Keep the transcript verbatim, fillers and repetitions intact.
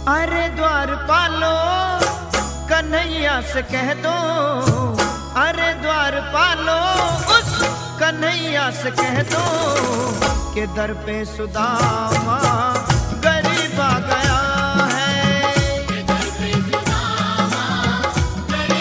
अरे द्वार पालो कन्हैया से कह दो, अरे द्वार पालो उस कन्हैया से कह दो कि दर पे सुदामा